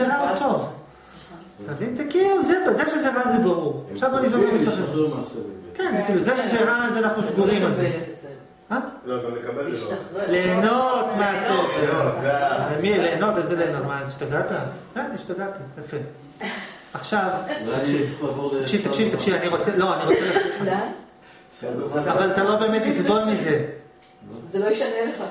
זה רע או טוב. תבין? זה כאילו, זה שזה רע זה ברור. עכשיו בוא נזום להשתחרר מהסבל. כן, זה כאילו, זה שזה רע זה אנחנו סגורים על זה. לא, גם לקבל זה לא. ליהנות מהסבל. מי ליהנות? איזה ליהנות? מה, השתגעת? כן, השתגעתי, יפה. עכשיו, תקשיב, אני רוצה... אבל אתה לא באמת תסבול מזה. זה לא ישנה לך.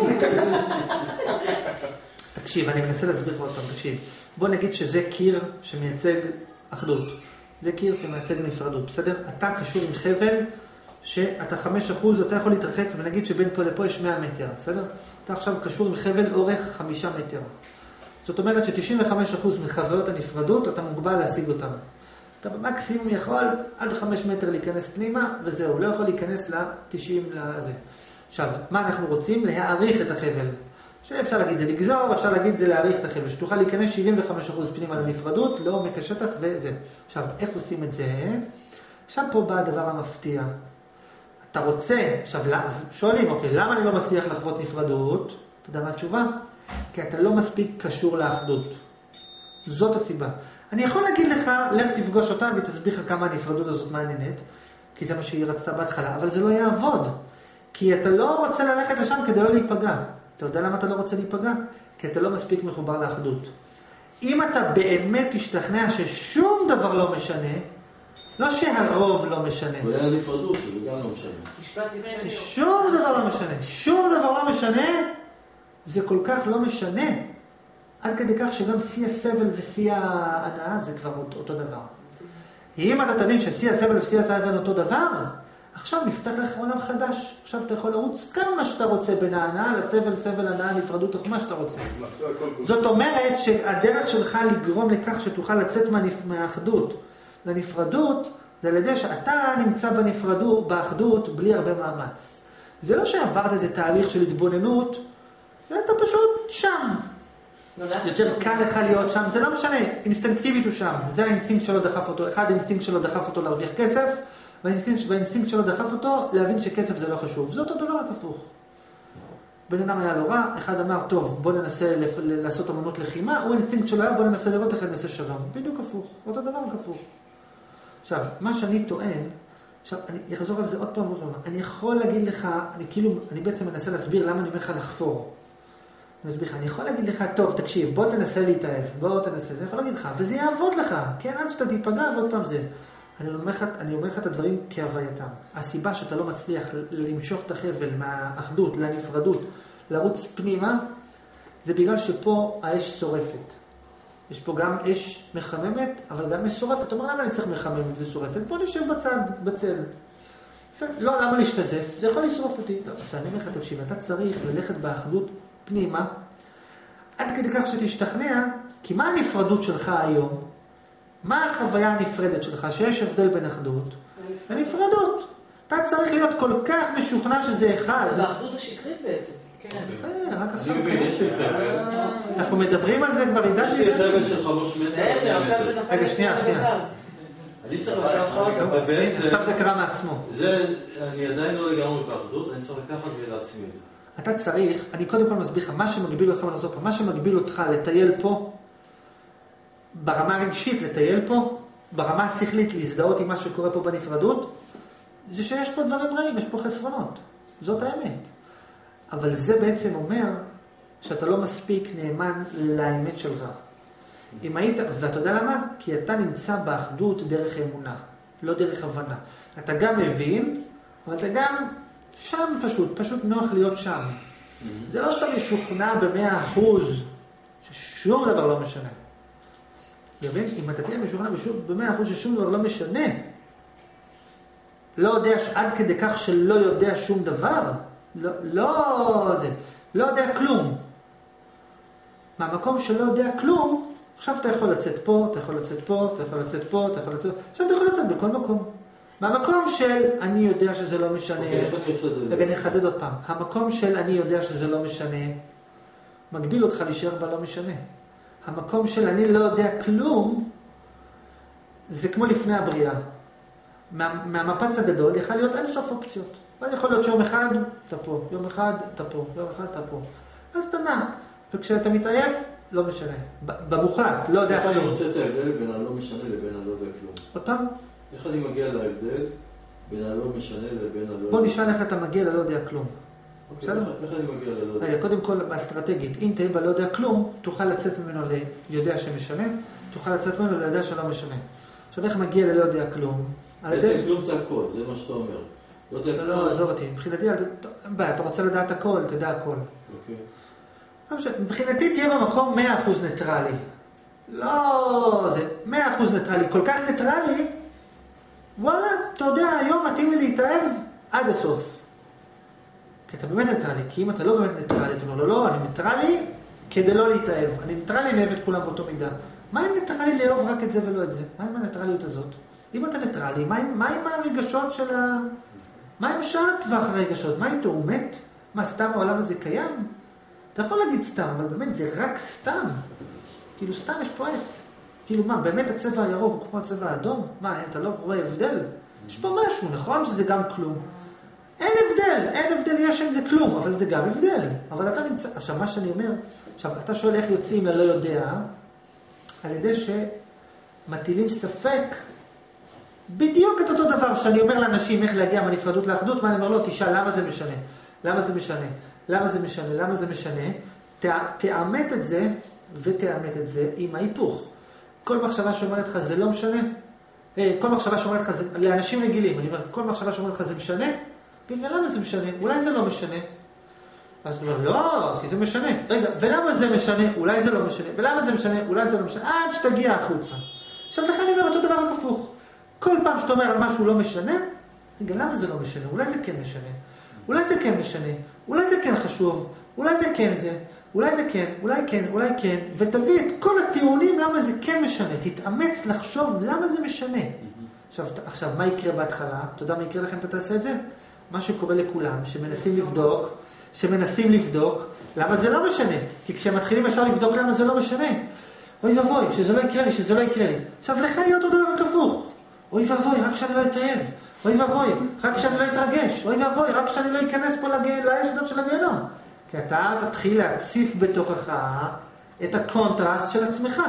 תקשיב, אני מנסה להסביר לך עוד פעם, תקשיב. בוא נגיד שזה קיר שמייצג אחדות. זה קיר שמייצג נפרדות, בסדר? אתה קשור עם חבל שאתה 5%, אתה יכול להתרחק, ונגיד שבין פה לפה יש 100 מטר, בסדר? אתה עכשיו קשור עם חבל אורך 5 מטר. זאת אומרת ש95% מחוויות הנפרדות, אתה מוגבל להשיג אותם. אתה במקסימום יכול עד 5 מטר להיכנס פנימה, וזהו, לא יכול להיכנס ל-90 לזה. עכשיו, מה אנחנו רוצים? להעריך את החבל. שאפשר להגיד זה לגזור, אפשר להגיד זה להעריך את החבל. שתוכל להיכנס 75% פנימה לנפרדות, לעומק השטח וזה. עכשיו, איך עושים את זה? עכשיו פה בא הדבר המפתיע. אתה רוצה, עכשיו, שואלים, אוקיי, למה אני לא מצליח לחוות נפרדות? אתה יודע מה התשובה? כי אתה לא מספיק קשור לאחדות. זאת הסיבה. אני יכול להגיד לך, לך תפגוש אותה ותסביר לך כמה הנפרדות הזאת מעניינת, כי זה מה שהיא רצתה בהתחלה, אבל זה לא יעבוד. כי אתה לא רוצה ללכת לשם כדי לא להיפגע. אתה יודע למה אתה לא רוצה להיפגע? כי אתה לא מספיק מחובר לאחדות. אם אתה באמת תשתכנע ששום דבר לא משנה, לא שהרוב לא משנה. הוא היה נפרדות, זה גם לא משנה. שום דבר לא משנה. שום דבר לא משנה, זה כל כך לא משנה. עד כדי כך שגם שיא הסבל ושיא ההנאה זה כבר אותו דבר. אם אתה תבין ששיא הסבל ושיא ההנאה זה אותו דבר, עכשיו נפתח לך עולם חדש. עכשיו אתה יכול לרוץ כמה שאתה רוצה בין ההנאה לסבל, סבל, הנאה, נפרדות, או מה שאתה רוצה. זאת אומרת שהדרך שלך לגרום לכך שתוכל לצאת מהאחדות לנפרדות, זה על ידי שאתה נמצא בנפרדות, באחדות, בלי הרבה מאמץ. זה לא שעברת איזה תהליך של התבוננות, זה אתה פשוט שם. יותר קל לך להיות שם, זה לא משנה, אינסטינקטיבית הוא שם. זה האינסטינקט שלו דחף אותו. אחד האינסטינקט שלו דחף אותו להרוויח כסף, והאינסטינקט שלו דחף אותו להבין שכסף זה לא חשוב. זה אותו דבר רק הפוך. בן אדם היה לו רע, אחד אמר, טוב, בוא ננסה לעשות אמנות לחימה, הוא האינסטינקט שלו היה, בוא ננסה לראות איך ננסה שלום. בדיוק הפוך, אותו דבר רק הפוך. עכשיו, מה שאני טוען, עכשיו, אני אחזור על זה עוד פעם, אני יכול להגיד לך, אני בעצם מנסה להסביר למה אני אומר לך לחפור. אני יכול להגיד לך, טוב, תקשיב, בוא תנסה להתאהב, בוא תנסה, זה יכול להגיד לך, וזה יעבוד לך, כן, עד שאתה תיפגע, ועוד פעם זה. אני אומר לך את הדברים כהווייתם. הסיבה שאתה לא מצליח למשוך את החבל מהאחדות לנפרדות, לרוץ פנימה, זה בגלל שפה האש שורפת. יש פה גם אש מחממת, אבל גם אש שורפת. אתה אומר, למה אני צריך מחממת ושורפת? בוא נשב בצד, בצל. לא, למה להשתזף? זה יכול לשרוף אותי. לא, אני אומר לך, תקשיב, אתה צריך ללכת באחדות פנימה, עד כדי כך שתשתכנע, כי מה הנפרדות שלך היום? מה החוויה הנפרדת שלך? שיש הבדל בין אחדות? הנפרדות. אתה צריך להיות כל כך משוכנע שזה אחד. זה באחדות השקרית בעצם. כן. רק עכשיו. יש לי חבל. אנחנו מדברים על זה כבר, ידעתי. יש לי חבל של 5 מטר. רגע, שנייה. אני צריך לקחת, בעצם... עכשיו זה קרה מעצמו. אני עדיין לא לגמרי באחדות, אני צריך לקחת ולהצמיד. אתה צריך, אני קודם כל מסביר לך, מה שמגביל אותך לנסות פה, מה שמגביל אותך לטייל פה, ברמה הרגשית לטייל פה, ברמה השכלית להזדהות עם מה שקורה פה בנפרדות, זה שיש פה דברים רעים, יש פה חסרונות. זאת האמת. אבל זה בעצם אומר שאתה לא מספיק נאמן לאמת שלך. אם היית, ואתה יודע למה? כי אתה נמצא באחדות דרך אמונה, לא דרך הבנה. אתה גם מבין, אבל אתה גם שם פשוט נוח להיות שם. זה לא שאתה משוכנע ב100% ששום דבר לא משנה. יבין? אם אתה תהיה משוכנע ב100% ששום דבר לא משנה, לא יודע עד כדי כך שלא יודע שום דבר, לא יודע כלום. מהמקום שלא יודע כלום, עכשיו אתה יכול לצאת פה, אתה יכול לצאת פה, אתה יכול לצאת פה, אתה יכול לצאת... עכשיו אתה יכול לצאת בכל מקום. מהמקום של אני יודע שזה לא משנה, ואני אחדד עוד פעם, המקום של אני יודע שזה לא משנה, מגביל אותך להישאר בה לא משנה. המקום של אני לא יודע כלום, זה כמו לפני הבריאה. מהמפץ הגדול יכול להיות אין סוף אופציות. ואז יכול להיות שיום אחד אתה פה, יום אחד אתה פה, יום אחד אתה פה. אז אתה נע. וכשאתה מתעייף, לא משנה. במוחלט, לא יודע. איך אני רוצה את ההבדל בין הלא משנה לבין הלא יודע כלום? עוד פעם? איך אני מגיע להבדל בין הלא משנה לבין הלא... בוא נשאל איך אתה מגיע ללא יודע כלום. בסדר? איך אני מגיע ללא יודע? קודם כל, באסטרטגית, אם תהיה בלא יודע כלום, תוכל לצאת ממנו ליודע שמשנה, תוכל לצאת ממנו ליודע שלא משנה. עכשיו, איך מגיע ללא יודע כלום? בעצם כלום זה הכל, זה מה שאתה אומר. לא, עזוב אותי. מבחינתי, אתה רוצה לדעת הכל, תדע הכל. מבחינתי תהיה במקום 100% ניטרלי. לא, זה 100% ניטרלי. כל כך ניטרלי, וואלה, אתה יודע, היום מתאים לי להתאהב עד הסוף. כי אתה באמת ניטרלי, כי אם אתה לא באמת ניטרלי, אתה אומר לו, לא, אני ניטרלי כדי לא להתאהב. אני ניטרלי לאהב את כולם באותו מידה. מה אם ניטרלי לאהוב רק את זה ולא את זה? מה עם הניטרליות הזאת? אם אתה ניטרלי, מה עם הרגשות של ה... מה עם שאר טווח הרגשות? מה איתו? הוא מת? מה, סתם העולם הזה קיים? אתה יכול להגיד סתם, אבל באמת זה רק סתם. כאילו סתם יש פה עץ. כאילו מה, באמת הצבע הירוק הוא כמו הצבע האדום? מה, אתה לא רואה הבדל? יש פה משהו, נכון שזה גם כלום. אין הבדל, יש עם זה כלום, אבל זה גם הבדל. אבל אתה נמצא... עכשיו, מה שאני אומר, עכשיו, אתה שואל איך יוצאים ללא יודע, על ידי שמטילים ספק, בדיוק את אותו דבר שאני אומר לאנשים איך להגיע מהנפרדות לאחדות, מה אני אומר לו, תשאל למה זה משנה, למה זה משנה, למה זה משנה, למה זה משנה, תאמת את זה ותאמת את זה עם ההיפוך. כל מחשבה שאומרת לך זה לא משנה, כל מחשבה שאומרת לך זה, לאנשים רגילים, אני אומר, כל מחשבה שאומרת לך זה משנה, בגלל למה זה משנה, אולי זה לא משנה. אז אתה אומר, לא, כי זה משנה. רגע, ולמה זה משנה, אולי זה לא משנה, ולמה זה משנה, אולי זה לא משנה, עד שתגיע החוצה. עכשיו לכן אני אומר אותו דבר הפוך. כל פעם שאתה אומר על משהו לא משנה, רגע, למה זה לא משנה? אולי זה כן משנה. אולי זה כן משנה. אולי זה כן חשוב. אולי זה כן זה. אולי זה כן. אולי כן. אולי כן. ותביא את כל הטיעונים למה זה כן משנה. תתאמץ לחשוב למה זה משנה. עכשיו, מה יקרה בהתחלה? אתה יודע מה יקרה לכם? אתה תעשה את זה? מה שקורה לכולם, שמנסים לבדוק למה זה לא משנה. כי כשהם מתחילים ישר לבדוק למה זה לא משנה. אוי ואבוי, שזה לא יקרה לי, שזה לא יקרה לי. עכשיו, לך יהיה אותו דבר כפוך. אוי ואבוי, רק שאני לא אתאהב. אוי ואבוי, רק שאני לא אתרגש. אוי ואבוי, רק שאני לא אכנס פה לאש הזאת של הגיהנום. כי אתה תתחיל להציף בתוכך את הקונטרסט של עצמך.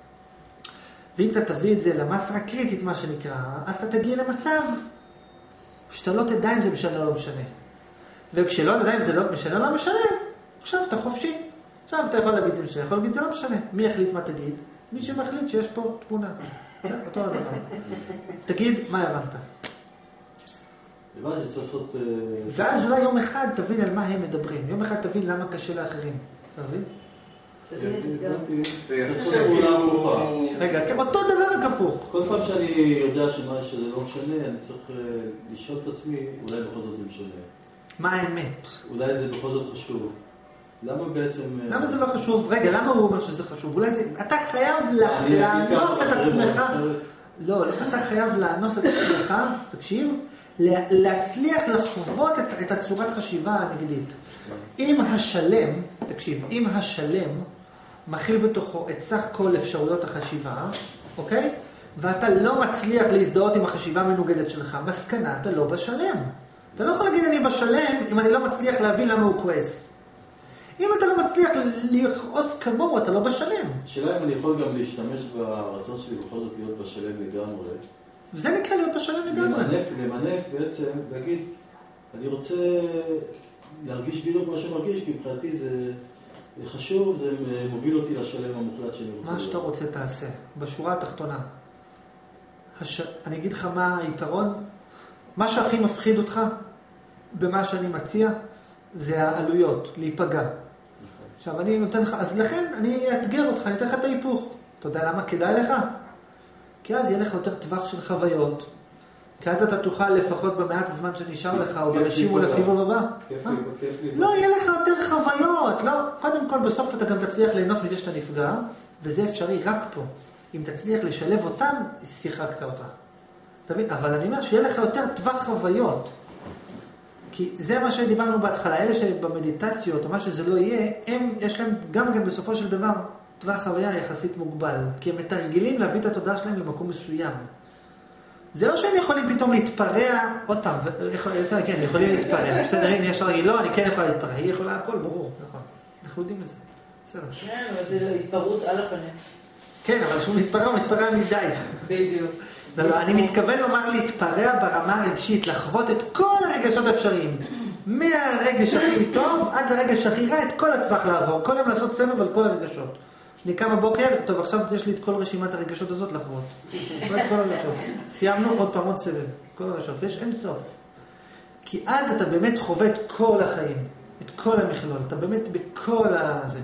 ואם אתה תביא את זה למסה הקריטית, מה שנקרא, אז אתה תגיע למצב שאתה לא תדע אם זה משנה או לא משנה. וכשלא תדע אם זה לא משנה או לא משנה, עכשיו אתה חופשי. עכשיו אתה יכול להגיד זה משנה, יכול להגיד זה לא משנה. מי יחליט מה תגיד? מי שמחליט שיש פה תמונה. אותו הדבר. תגיד, מה הבנת? ואז אולי יום אחד תבין על מה הם מדברים. יום אחד תבין למה קשה לאחרים. אתה מבין? רגע, אותו דבר כפוך. כל פעם שאני יודע שזה לא משנה, אני צריך לשאול את עצמי, אולי בכל זאת זה משנה. מה האמת? אולי זה בכל זאת חשוב. למה בעצם... למה זה לא חשוב? רגע, למה הוא אומר שזה חשוב? אולי זה... אתה חייב לאנוס את עצמך. לא, אתה חייב לאנוס את עצמך, תקשיב, להצליח לחוות את הצורת חשיבה הנגדית. אם השלם, תקשיב, אם השלם מכיל בתוכו את סך כל אפשרויות החשיבה, אוקיי? ואתה לא מצליח להזדהות עם החשיבה המנוגדת שלך, מסקנה, אתה לא בשלם. אתה לא יכול להגיד אני בשלם אם אני לא מצליח להבין למה הוא כועס. אם אתה לא מצליח לכעוס כמוהו, אתה לא בשלם. השאלה אם אני יכול גם להשתמש ברצון שלי בכל זאת להיות בשלם לגמרי. וזה נקרא להיות בשלם לגמרי. למנף בעצם, להגיד, אני רוצה להרגיש בדיוק מה שמרגיש, כי מבחינתי זה חשוב, זה מוביל אותי לשלם המוחלט שאני רוצה. מה שאתה רוצה תעשה, בשורה התחתונה. אני אגיד לך מה היתרון, מה שהכי מפחיד אותך במה שאני מציע, זה העלויות, להיפגע. עכשיו אני נותן לך, אז לכן אני אתגר אותך, אני אתן לך את ההיפוך. אתה יודע למה כדאי לך? כי אז יהיה לך יותר טווח של חוויות. כי אז אתה תוכל לפחות במעט הזמן שנשאר לך, או בנשים או לסיבוב הבא. כיף לי. לא, יהיה לך יותר חוויות. לא, קודם כל בסוף אתה גם תצליח ליהנות מזה שאתה נפגע, וזה אפשרי רק פה. אם תצליח לשלב אותם, שיחקת אותה. תבין? אבל אני אומר שיהיה לך יותר טווח חוויות. כי זה מה שדיברנו בהתחלה, אלה שבמדיטציות או מה שזה לא יהיה, יש להם גם בסופו של דבר טווח חוויה יחסית מוגבל, כי הם מתרגלים להביא את התודעה שלהם למקום מסוים. זה לא שהם יכולים פתאום להתפרע, עוד פעם, כן, יכולים להתפרע, בסדר, הנה יש רגיל, לא, אני כן יכולה להתפרע, היא יכולה הכל, ברור, נכון, אנחנו יודעים את זה. כן, אבל זה התפרעות על הפנים. כן, אבל שהוא מתפרע מדי. בדיוק. לא, אני מתכוון לומר להתפרע ברמה הרגשית, לחוות את כל הרגשות האפשריים. מהרגש הכי טוב עד לרגש הכי רע, את כל הטווח לעבור. כל יום לעשות סבב על כל הרגשות. אני קם בבוקר, טוב, עכשיו יש לי את כל רשימת הרגשות הזאת לחוות. כל הרגשות. סיימנו עוד סבב. כל הרגשות. ויש אין סוף. כי אז אתה באמת חווה את כל החיים. את כל המכלול. אתה באמת בכל הזה.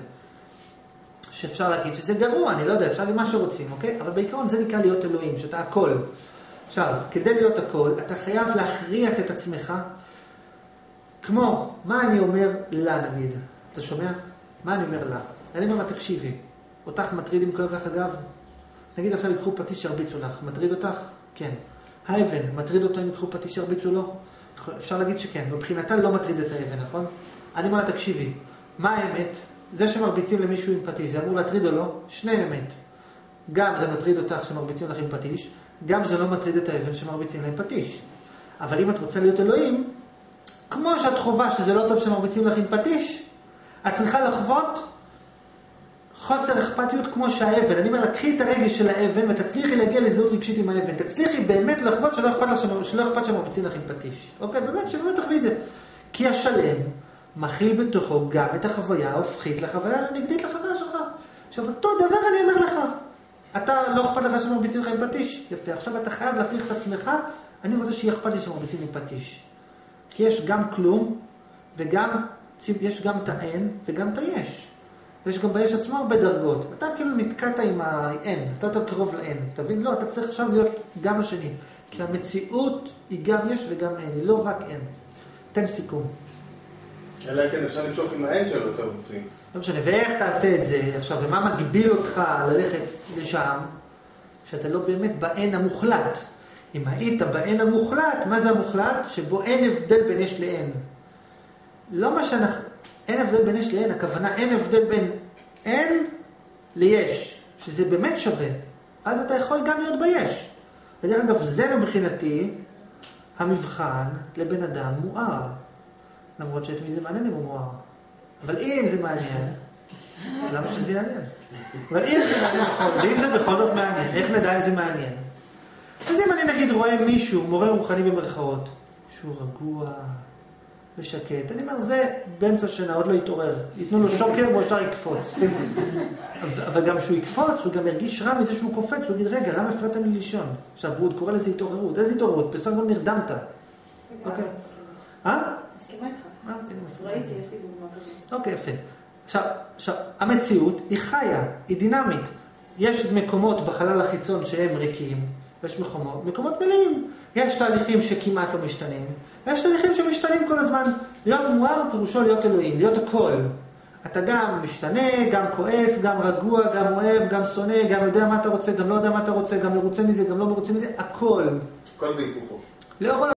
שאפשר להגיד שזה גרוע, אני לא יודע, אפשר למה שרוצים, אוקיי? אבל בעיקרון זה נקרא להיות אלוהים, שאתה הכל. עכשיו, כדי להיות הכל, אתה חייב להכריח את עצמך, כמו, מה אני אומר לה, נגיד? אתה שומע? מה אני אומר לה? אני אומר לה, תקשיבי, אותך מטריד אם כואב לך אגב? נגיד עכשיו יקחו פטיש שהרביצו לך, מטריד אותך? כן. האבן, מטריד אותו אם יקחו פטיש שהרביצו לו? אפשר להגיד שכן, מבחינתה לא מטריד את האבן, נכון? אני אומר לה, תקשיבי, מה האמת? זה שמרביצים למישהו עם פטיש, זה אמור להטריד או לא? שניהם אמת. גם זה מטריד אותך שמרביצים לך עם פטיש, גם זה לא מטריד את האבן שמרביצים לה עם פטיש. אבל אם את רוצה להיות אלוהים, כמו שאת חובה שזה לא טוב שמרביצים לך עם פטיש, את צריכה לחוות חוסר אכפתיות כמו שהאבן. אני אומר, לקחי את הרגש של האבן ותצליחי להגיע לזהות רגשית עם האבן. תצליחי באמת לחוות שלא אכפת שמרביצים לך עם פטיש. אוקיי, באמת, שבאמת תחווי את זה. כי השלם מכיל בתוכו גם את החוויה ההופכית לחוויה הנגדית לחוויה שלך. עכשיו, אותו דבר אני אומר לך. אתה לא אכפת לך שמרביצים לך עם פטיש? יפה, עכשיו אתה חייב להכריח את עצמך, אני רוצה שיהיה אכפת לי שמרביצים עם פטיש. כי יש גם כלום, וגם, יש גם את האין, וגם את היש. ויש גם ביש עצמו הרבה דרגות. אתה כאילו נתקעת עם האין, אתה יותר קרוב לאין. תבין? לא, אתה צריך עכשיו להיות גם השני. כי המציאות היא גם יש וגם אין, היא לא רק אין. תן סיכום. אלא כן, אפשר למשוך עם האין שלו יותר בפנים. לא משנה, ואיך תעשה את זה עכשיו, ומה מגביל אותך ללכת לשם, שאתה לא באמת באין המוחלט. אם היית באין המוחלט, מה זה המוחלט? שבו אין הבדל בין יש לאין. לא מה שאנחנו, אין הבדל בין יש לאין, הכוונה אין הבדל בין אין ליש, שזה באמת שווה. אז אתה יכול גם להיות ביש. בדרך אגב, זה מבחינתי המבחן לבן אדם מואר. למרות שאת מי זה מעניין אם הוא מואר. אבל אם זה מעניין, למה שזה יעניין? אבל אם זה מעניין, ואם זה בכל זאת מעניין, איך נדע אם זה מעניין? אז אם אני נגיד רואה מישהו, מורה רוחני במרכאות, שהוא רגוע ושקט, אני אומר, זה באמצע שנה, עוד לא יתעורר. ייתנו לו שוקר והוא יותר יקפוץ. אבל גם שהוא יקפוץ, הוא גם ירגיש רע מזה שהוא קופץ, הוא יגיד, רגע, למה הפרעתם לי לישון? עכשיו, הוא עוד קורא לזה התעוררות. איזה התעוררות? בסך הכל נרדמת. אוקיי. מסכימה איתך. ראיתי, יש לי דוגמה כזאת. אוקיי, יפה. עכשיו, המציאות היא חיה, היא דינמית. יש מקומות בחלל החיצון שהם ריקים, ויש מקומות מלאים. יש תהליכים שכמעט לא משתנים, ויש תהליכים שמשתנים כל הזמן. להיות מואר פירושו להיות אלוהים, להיות הכל. אתה גם משתנה, גם כועס, גם רגוע, גם אוהב, גם שונא, גם יודע מה אתה רוצה, גם לא יודע מה אתה רוצה, גם מרוצה מזה, גם לא מרוצה מזה, הכל. הכל בהיפוכו. לא יכול